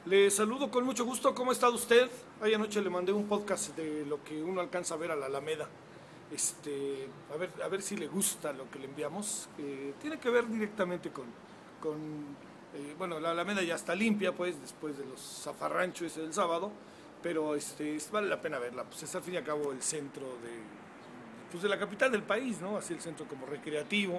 Le saludo con mucho gusto. ¿Cómo está usted? Ayer anoche le mandé un podcast de lo que uno alcanza a ver a la Alameda. A ver si le gusta lo que le enviamos. Tiene que ver directamente con la Alameda ya está limpia, pues, después de los zafarranchos ese del sábado, pero vale la pena verla. Pues es al fin y al cabo el centro de la capital del país, ¿no? Así el centro como recreativo.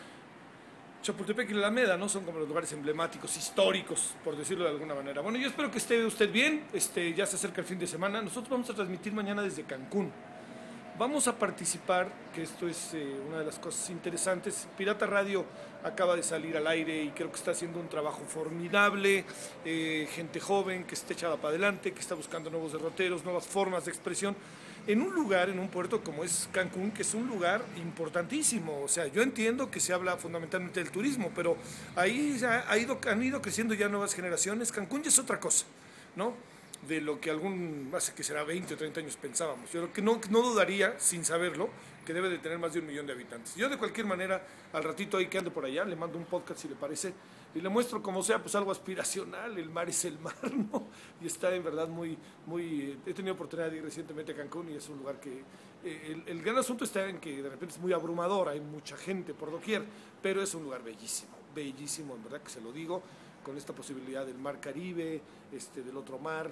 Chapultepec y la Alameda, ¿no? Son como los lugares emblemáticos, históricos, por decirlo de alguna manera. Bueno, yo espero que esté usted bien. Ya se acerca el fin de semana. Nosotros vamos a transmitir mañana desde Cancún. Vamos a participar, que esto es una de las cosas interesantes. Pirata Radio acaba de salir al aire y creo que está haciendo un trabajo formidable. Gente joven que está echada para adelante, que está buscando nuevos derroteros, nuevas formas de expresión. En un lugar, en un puerto como es Cancún, que es un lugar importantísimo. O sea, yo entiendo que se habla fundamentalmente del turismo, pero ahí han ido creciendo ya nuevas generaciones. Cancún ya es otra cosa, ¿no? De lo que hace que será 20 o 30 años pensábamos. Yo creo que no dudaría, sin saberlo, que debe de tener más de 1 millón de habitantes. Yo de cualquier manera, al ratito ahí que ando por allá, le mando un podcast si le parece, y le muestro como sea, pues algo aspiracional, el mar es el mar, ¿no? Y está en verdad he tenido oportunidad de ir recientemente a Cancún y es un lugar que, el gran asunto está en que de repente es muy abrumador, hay mucha gente por doquier, pero es un lugar bellísimo, bellísimo, en verdad que se lo digo, con esta posibilidad del mar Caribe, del otro mar,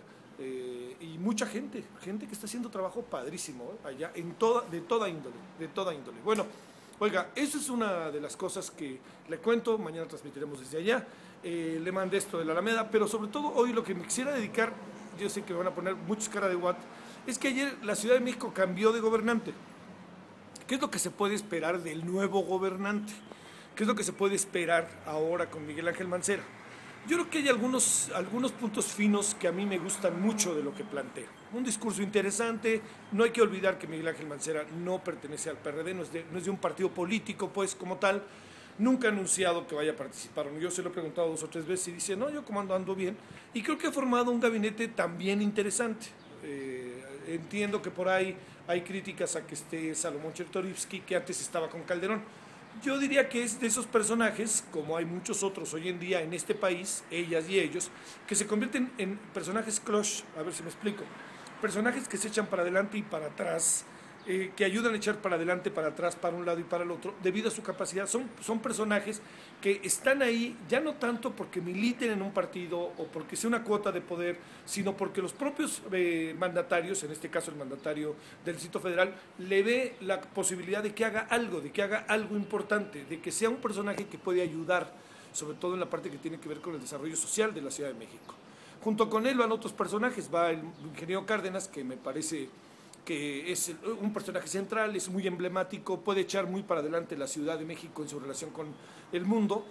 y mucha gente que está haciendo trabajo padrísimo, allá, de toda índole, de toda índole. Bueno, oiga, eso es una de las cosas que le cuento, mañana transmitiremos desde allá, le mandé esto de la Alameda, pero sobre todo hoy lo que me quisiera dedicar, yo sé que me van a poner muchos cara de what, es que ayer la Ciudad de México cambió de gobernante. ¿Qué es lo que se puede esperar del nuevo gobernante? ¿Qué es lo que se puede esperar ahora con Miguel Ángel Mancera? Yo creo que hay algunos puntos finos que a mí me gustan mucho de lo que plantea. Un discurso interesante, no hay que olvidar que Miguel Ángel Mancera no pertenece al PRD, no es de un partido político, pues, como tal. Nunca ha anunciado que vaya a participar. Yo se lo he preguntado 2 o 3 veces y dice, no, yo como ando bien. Y creo que ha formado un gabinete también interesante. Entiendo que por ahí hay críticas a que esté Salomón Chertorivsky, que antes estaba con Calderón. Yo diría que es de esos personajes, como hay muchos otros hoy en día en este país, ellas y ellos, que se convierten en personajes crush, a ver si me explico, personajes que se echan para adelante y para atrás, que ayudan a echar para adelante, para atrás, para un lado y para el otro, debido a su capacidad. Son personajes que están ahí, ya no tanto porque militen en un partido o porque sea una cuota de poder, sino porque los propios mandatarios, en este caso el mandatario del Distrito Federal, le ve la posibilidad de que haga algo importante, de que sea un personaje que puede ayudar, sobre todo en la parte que tiene que ver con el desarrollo social de la Ciudad de México. Junto con él van otros personajes, va el ingeniero Cárdenas, que me parece que es un personaje central, es muy emblemático, puede echar muy para adelante la Ciudad de México en su relación con el mundo,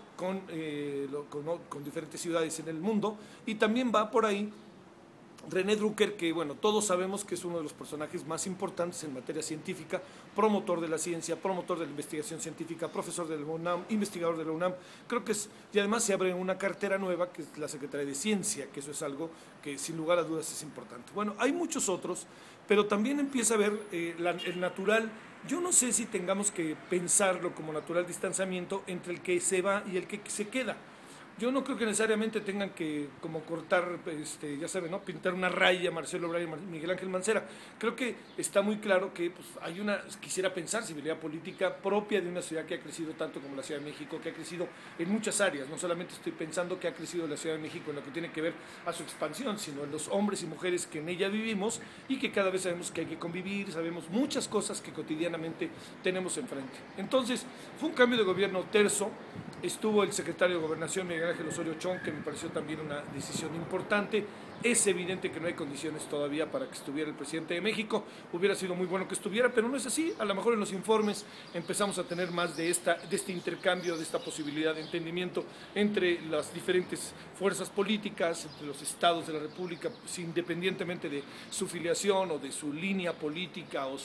con diferentes ciudades en el mundo, y también va por ahí René Drucker, que bueno, todos sabemos que es uno de los personajes más importantes en materia científica, promotor de la ciencia, promotor de la investigación científica, profesor de la UNAM, investigador de la UNAM, creo que y además se abre una cartera nueva que es la Secretaría de Ciencia, que eso es algo que sin lugar a dudas es importante. Bueno, hay muchos otros, pero también empieza a ver el natural. Yo no sé si tengamos que pensarlo como natural distanciamiento entre el que se va y el que se queda. Yo no creo que necesariamente tengan que como cortar, ya saben, ¿no? Pintar una raya Marcelo Ebrard y Miguel Ángel Mancera. Creo que está muy claro que pues, quisiera pensar, civilidad política propia de una ciudad que ha crecido tanto como la Ciudad de México, que ha crecido en muchas áreas. No solamente estoy pensando que ha crecido la Ciudad de México en lo que tiene que ver a su expansión, sino en los hombres y mujeres que en ella vivimos y que cada vez sabemos que hay que convivir, sabemos muchas cosas que cotidianamente tenemos enfrente. Entonces, fue un cambio de gobierno terso. Estuvo el secretario de Gobernación, Miguel Ángel Osorio Chong, que me pareció también una decisión importante. Es evidente que no hay condiciones todavía para que estuviera el presidente de México. Hubiera sido muy bueno que estuviera, pero no es así. A lo mejor en los informes empezamos a tener más de este intercambio, de esta posibilidad de entendimiento entre las diferentes fuerzas políticas, entre los estados de la República, independientemente de su filiación o de su línea política o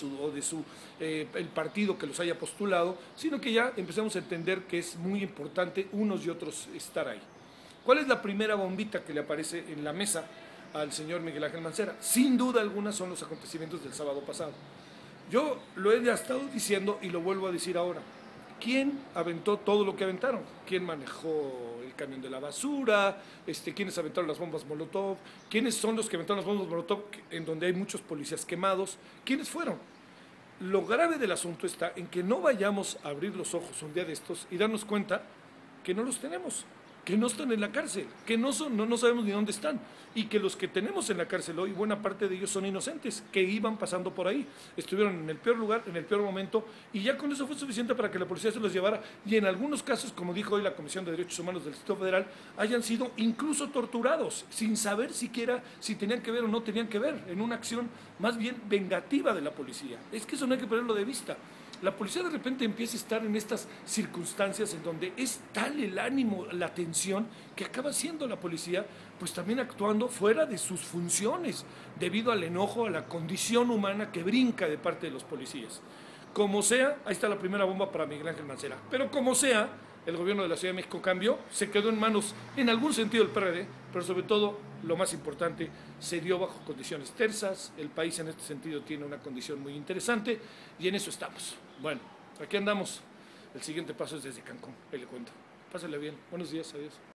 el partido que los haya postulado, sino que ya empezamos a entender que es muy importante unos y otros estar ahí. ¿Cuál es la primera bombita que le aparece en la mesa al señor Miguel Ángel Mancera? Sin duda alguna son los acontecimientos del sábado pasado. Yo lo he ya estado diciendo y lo vuelvo a decir ahora. ¿Quién aventó todo lo que aventaron? ¿Quién manejó el camión de la basura? ¿Quiénes aventaron las bombas Molotov? ¿Quiénes son los que aventaron las bombas Molotov en donde hay muchos policías quemados? ¿Quiénes fueron? Lo grave del asunto está en que no vayamos a abrir los ojos un día de estos y darnos cuenta que no los tenemos, que no están en la cárcel, que no sabemos ni dónde están, y que los que tenemos en la cárcel hoy, buena parte de ellos son inocentes, que iban pasando por ahí, estuvieron en el peor lugar, en el peor momento, y ya con eso fue suficiente para que la policía se los llevara, y en algunos casos, como dijo hoy la Comisión de Derechos Humanos del Distrito Federal, hayan sido incluso torturados, sin saber siquiera si tenían que ver o no tenían que ver, en una acción más bien vengativa de la policía. Es que eso no hay que perderlo de vista. La policía de repente empieza a estar en estas circunstancias en donde es tal el ánimo, la tensión, que acaba siendo la policía pues también actuando fuera de sus funciones, debido al enojo, a la condición humana que brinca de parte de los policías. Como sea, ahí está la primera bomba para Miguel Ángel Mancera, pero como sea, el gobierno de la Ciudad de México cambió, se quedó en manos, en algún sentido, del PRD, pero sobre todo, lo más importante, se dio bajo condiciones tersas. El país en este sentido tiene una condición muy interesante y en eso estamos. Bueno, aquí andamos. El siguiente paso es desde Cancún, ahí le cuento. Pásale bien. Buenos días, adiós.